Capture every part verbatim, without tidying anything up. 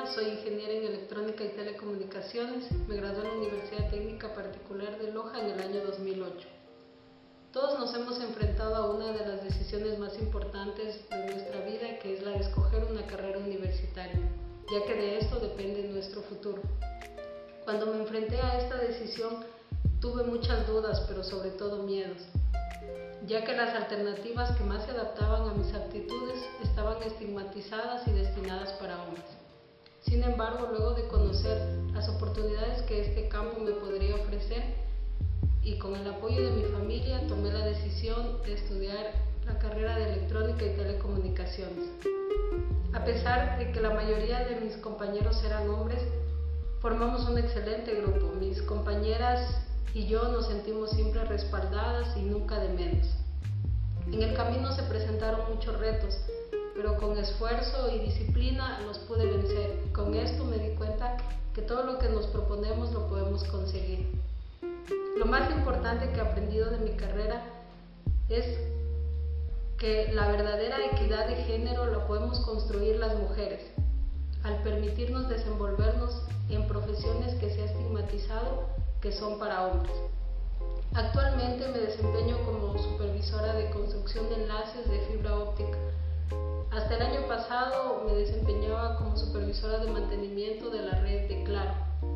Día, soy ingeniera en electrónica y telecomunicaciones. Me gradué en la Universidad Técnica Particular de Loja en el año dos mil ocho. Todos nos hemos enfrentado a una de las decisiones más importantes de nuestra vida, que es la de escoger una carrera universitaria, ya que de esto depende nuestro futuro. Cuando me enfrenté a esta decisión, tuve muchas dudas, pero sobre todo miedos, ya que las alternativas que más se adaptaban a mis aptitudes estaban estigmatizadas y destinadas para hombres. Sin embargo, luego de conocer las oportunidades que este campo me podría ofrecer y con el apoyo de mi familia, tomé la decisión de estudiar la carrera de electrónica y telecomunicaciones. A pesar de que la mayoría de mis compañeros eran hombres, formamos un excelente grupo. Mis compañeras y yo nos sentimos siempre respaldadas y nunca de menos. En el camino se presentaron muchos retos, pero con esfuerzo y disciplina los pude vencer. Con esto me di cuenta que todo lo que nos proponemos lo podemos conseguir. Lo más importante que he aprendido de mi carrera es que la verdadera equidad de género la podemos construir las mujeres, al permitirnos desenvolvernos en profesiones que se ha estigmatizado que son para hombres. Actualmente me desempeño como supervisora de construcción de enlaces de fibra óptica. Hasta el año pasado me desempeñaba como supervisora de mantenimiento de la red de Claro,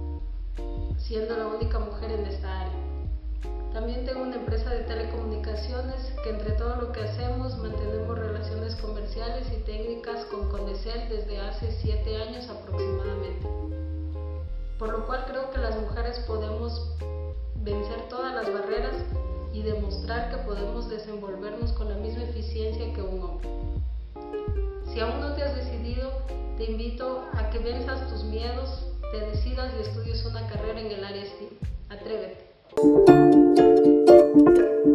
siendo la única mujer en esta área. También tengo una empresa de telecomunicaciones que entre todo lo que hacemos mantenemos relaciones comerciales y técnicas con Condecel desde hace siete años aproximadamente. Por lo cual creo que las mujeres podemos vencer todas las barreras y demostrar que podemos desenvolvernos con la misma eficiencia que un hombre. Si aún no te has decidido, te invito a que venzas tus miedos, te decidas y estudies una carrera en el área STEAM. Atrévete.